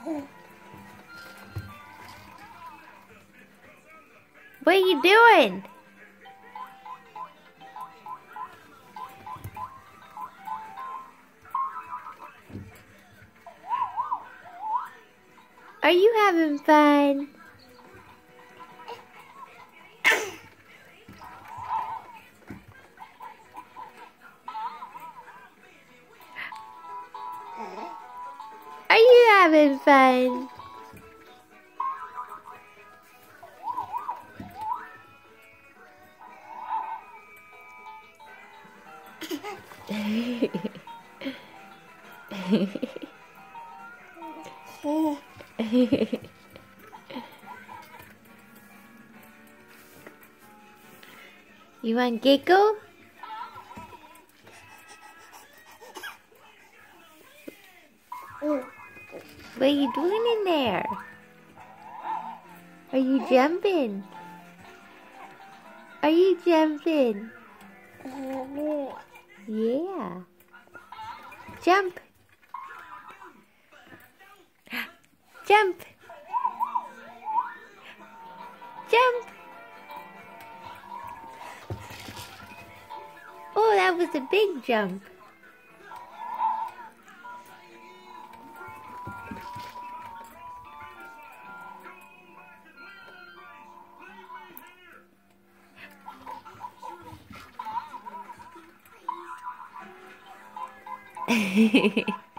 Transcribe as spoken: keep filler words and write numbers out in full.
What are you doing? Are you having fun? Are you having fun? You want giggle? What are you doing in there? Are you jumping? Are you jumping? Yeah. Jump. Jump. Jump. Oh, that was a big jump. Hehehe